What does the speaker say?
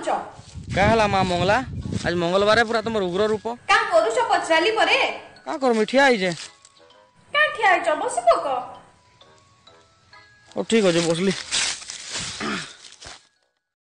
करूछ का हला मां मंगला आज मंगलवार पूरा तुम उग्र रूप का करूछ पचराली परे का कर मिठिया आई जे का ठिया छ बस पक ओ ठीक अछि बसली